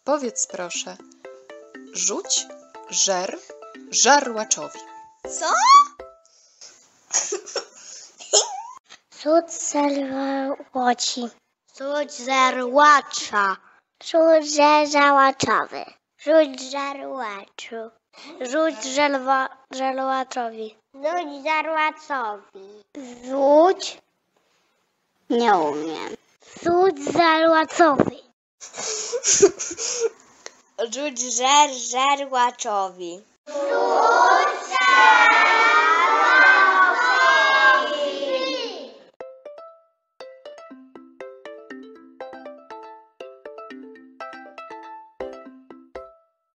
Powiedz proszę. Rzuć żer żarłaczowi. Co? Rzuć żarłoci. Rzuć żarłacza. Rzuć żarłaczowy. Rzuć żarłaczu. Rzuć żarłaczowi. Rzuć żarłacowi. Rzuć. Nie umiem. Rzuć żarłacowy. Rzuć żarłaczowi. Rzuć